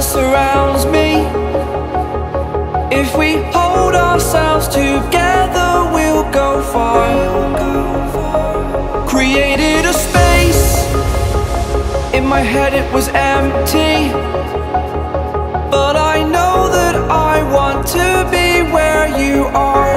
surrounds me. If we hold ourselves together, we'll go far. Created a space. In my head it was empty, but I know that I want to be where you are.